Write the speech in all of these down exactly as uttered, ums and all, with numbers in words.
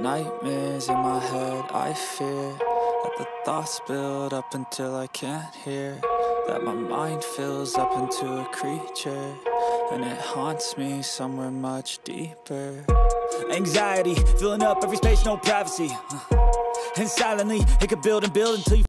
nightmares in my head, I fear that the thoughts build up until I can't hear, that my mind fills up into a creature, and it haunts me somewhere much deeper. Anxiety, filling up every space, no privacy, and silently, it could build and build until you...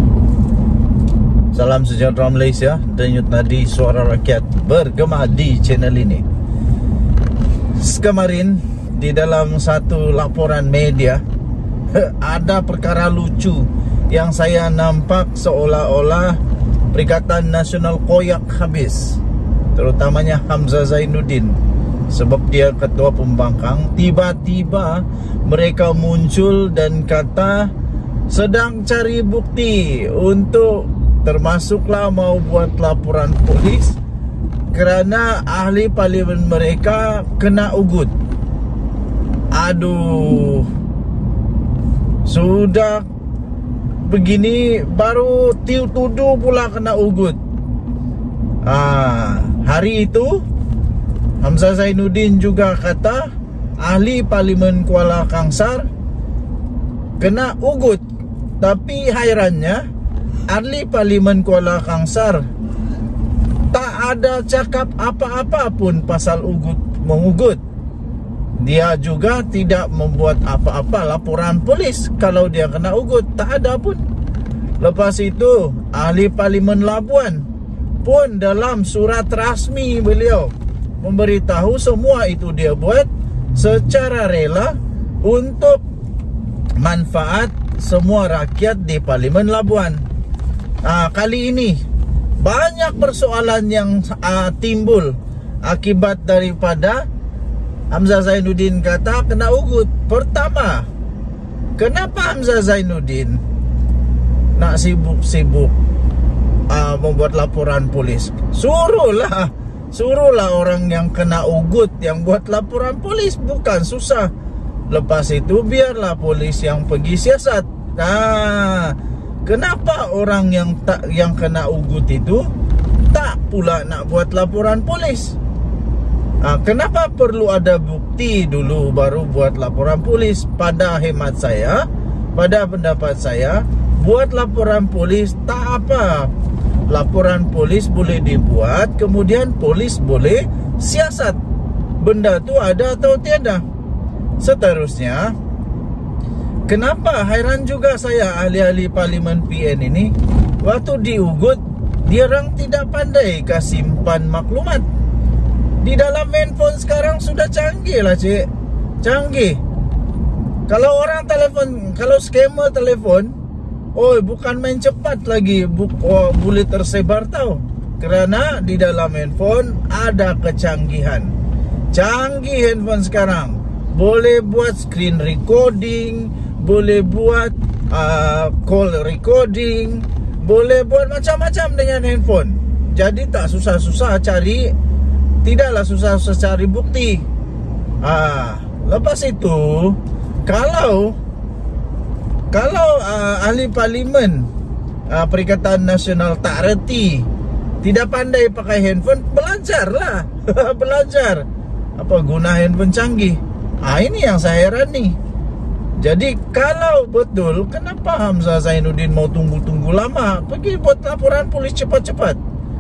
Salam sejahtera Malaysia, denyut nadi suara rakyat bergema di channel ini. Kemarin di dalam satu laporan media ada perkara lucu yang saya nampak seolah-olah Perikatan Nasional koyak habis, terutamanya Hamzah Zainuddin, sebab dia ketua pembangkang. Tiba-tiba mereka muncul dan kata sedang cari bukti untuk, termasuklah mau buat laporan polis kerana ahli parlimen mereka kena ugut. Aduh, sudah begini baru tiu tuduh pula kena ugut. Ah, hari itu Hamzah Zainuddin juga kata ahli parlimen Kuala Kangsar kena ugut. Tapi hairannya, ahli parlimen Kuala Kangsar tak ada cakap apa-apa pun pasal ugut mengugut. Dia juga tidak membuat apa-apa laporan polis kalau dia kena ugut, tak ada pun. Lepas itu ahli parlimen Labuan pun dalam surat rasmi beliau memberitahu semua itu dia buat secara rela untuk manfaat semua rakyat di parlimen Labuan. Ah, kali ini banyak persoalan yang uh, timbul akibat daripada Hamzah Zainuddin kata kena ugut. Pertama, kenapa Hamzah Zainuddin nak sibuk-sibuk uh, membuat laporan polis? Suruhlah, suruhlah orang yang kena ugut yang buat laporan polis, bukan susah. Lepas itu biarlah polis yang pergi siasat. Nah, kenapa orang yang tak yang kena ugut itu tak pula nak buat laporan polis? Ha, kenapa perlu ada bukti dulu baru buat laporan polis? Pada hemat saya, pada pendapat saya, buat laporan polis tak apa. Laporan polis boleh dibuat, kemudian polis boleh siasat benda tu ada atau tiada. Seterusnya, kenapa hairan juga saya ahli-ahli parlimen P N ini waktu diugut dia orang tidak pandai kasih simpan maklumat. Di dalam handphone sekarang sudah canggih lah, cik. Canggih. Kalau orang telefon, kalau scammer telefon, oh bukan main cepat lagi, Buk, oh, boleh tersebar tau. Kerana di dalam handphone ada kecanggihan. Canggih handphone sekarang. Boleh buat screen recording, boleh buat uh, call recording, boleh buat macam-macam dengan handphone. Jadi tak susah-susah cari, tidaklah susah-susah cari bukti. Ah, lepas itu, kalau kalau uh, ahli parlimen uh, Perikatan Nasional tak reti, tidak pandai pakai handphone, belajarlah. Belajar apa guna handphone canggih. Ah, ini yang saya heran nih. Jadi kalau betul, kenapa Hamzah Zainuddin mau tunggu-tunggu lama? Pergi buat laporan polis cepat-cepat.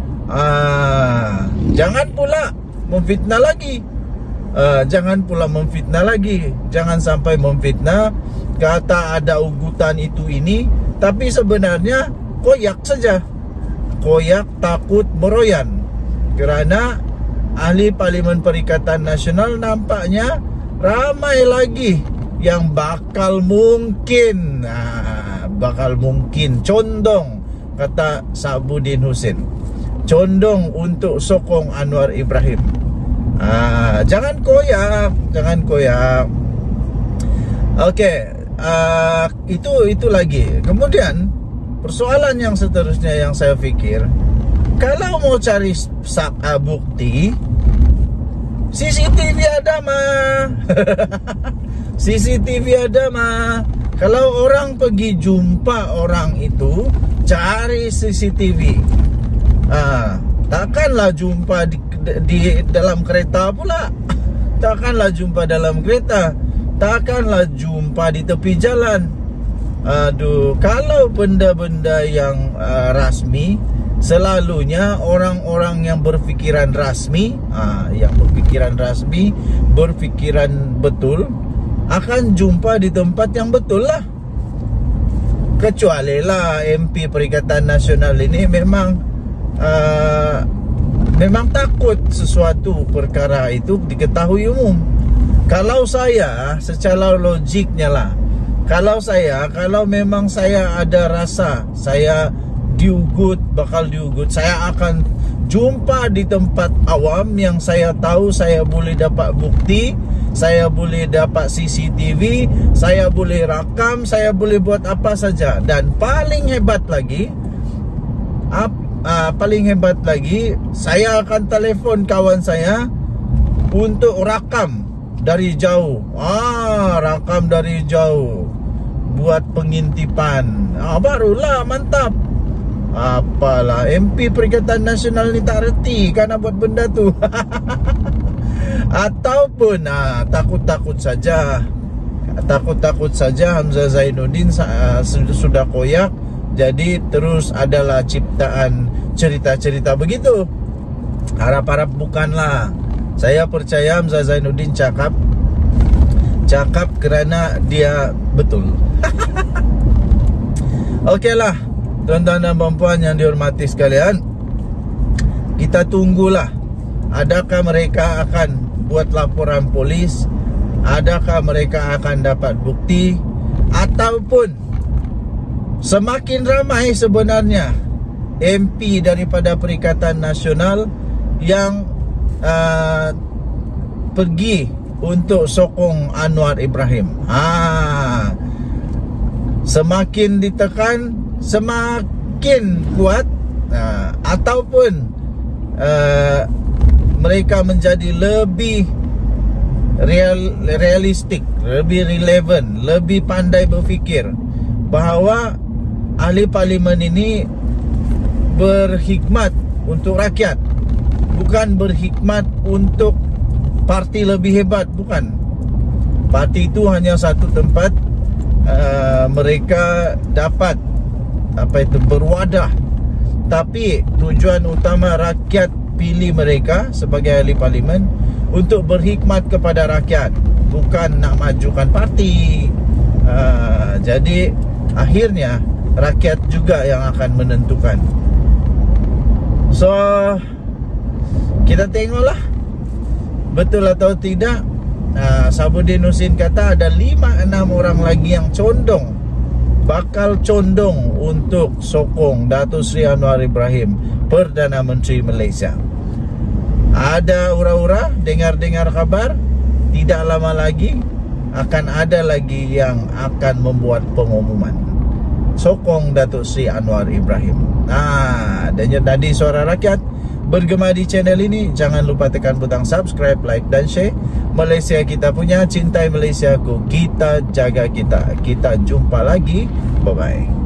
Ah, jangan pula memfitnah lagi. Ah, jangan pula memfitnah lagi. Jangan sampai memfitnah, kata ada ugutan itu ini, tapi sebenarnya koyak saja. Koyak takut meroyan. Kerana ahli parlimen Perikatan Nasional nampaknya ramai lagi yang bakal mungkin, nah, bakal mungkin condong, kata Sabuddin Hussein, condong untuk sokong Anwar Ibrahim. Ah, jangan koyak, jangan koyak. Okey, ah, itu itu lagi. Kemudian persoalan yang seterusnya yang saya fikir, kalau mau cari sak uh, bukti, C C T V ada mah. C C T V ada mah. Kalau orang pergi jumpa orang itu, cari C C T V. Ah, takkanlah jumpa di, di dalam kereta pula. Takkanlah jumpa dalam kereta. takkanlah jumpa di tepi jalan. Aduh, kalau benda-benda yang uh, rasmi, selalunya orang-orang yang berfikiran rasmi, uh, yang berfikiran rasmi, berfikiran betul, akan jumpa di tempat yang betul lah. Kecuali lah M P Perikatan Nasional ini memang uh, memang takut sesuatu perkara itu diketahui umum. Kalau saya, secara logiknya lah, kalau saya, kalau memang saya ada rasa saya diugut, bakal diugut, saya akan jumpa di tempat awam yang saya tahu saya boleh dapat bukti, saya boleh dapat C C T V, saya boleh rakam, saya boleh buat apa saja. Dan paling hebat lagi, ap, uh, paling hebat lagi, saya akan telefon kawan saya untuk rakam dari jauh. Ah, rakam dari jauh, buat pengintipan. Ah, barulah mantap. Apalah, M P Perikatan Nasional ni tak reti kan nak buat benda tu. Ataupun ah, takut-takut saja, takut-takut saja Hamzah Zainuddin uh, sudah koyak, jadi terus adalah ciptaan cerita-cerita begitu. Harap-harap bukanlah. Saya percaya Hamzah Zainuddin cakap Cakap kerana dia betul. Okeylah, tuan-tuan dan puan yang dihormati sekalian, kita tunggulah. Adakah mereka akan buat laporan polis? Adakah mereka akan dapat bukti? Ataupun semakin ramai sebenarnya M P daripada Perikatan Nasional yang uh, pergi untuk sokong Anwar Ibrahim. Ha, semakin ditekan, semakin kuat, uh, ataupun uh, mereka menjadi lebih real, realistik, lebih relevan, lebih pandai berfikir bahawa ahli parlimen ini berhikmat untuk rakyat, bukan berhikmat untuk parti lebih hebat. Bukan. Parti itu hanya satu tempat uh, mereka dapat apa itu berwadah. Tapi tujuan utama rakyat pilih mereka sebagai ahli parlimen untuk berhikmat kepada rakyat, bukan nak majukan parti. uh, Jadi akhirnya rakyat juga yang akan menentukan. So kita tengoklah betul atau tidak. uh, Sabudin Husin kata ada lima enam orang lagi yang condong, bakal condong untuk sokong Datuk Seri Anwar Ibrahim Perdana Menteri Malaysia. Ada ura-ura, dengar-dengar kabar, tidak lama lagi akan ada lagi yang akan membuat pengumuman sokong Datuk Seri Anwar Ibrahim. Nah, dan tadi Suara Rakyat bergema di channel ini. Jangan lupa tekan butang subscribe, like dan share. Malaysia kita punya, cintai Malaysiaku, kita jaga kita. Kita jumpa lagi. Bye bye.